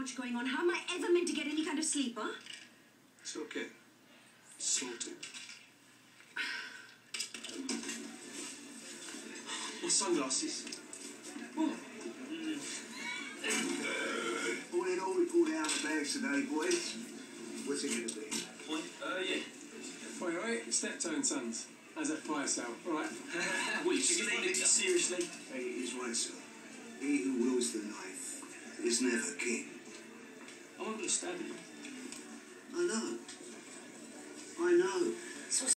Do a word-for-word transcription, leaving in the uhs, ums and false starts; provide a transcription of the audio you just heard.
much going on. How am I ever meant to get any kind of sleep, huh? It's okay. Sorted. My sunglasses. What? All in all, we pulled out the bags today, boys. What's it going to be? Point? Uh, yeah. Wait, wait, Steptoe and Sons. How's that fire sale? All right. What, you taking it seriously? Hey, it is right, sir. He who wields the knife is never king. I'm not going to stab you. I know. I know.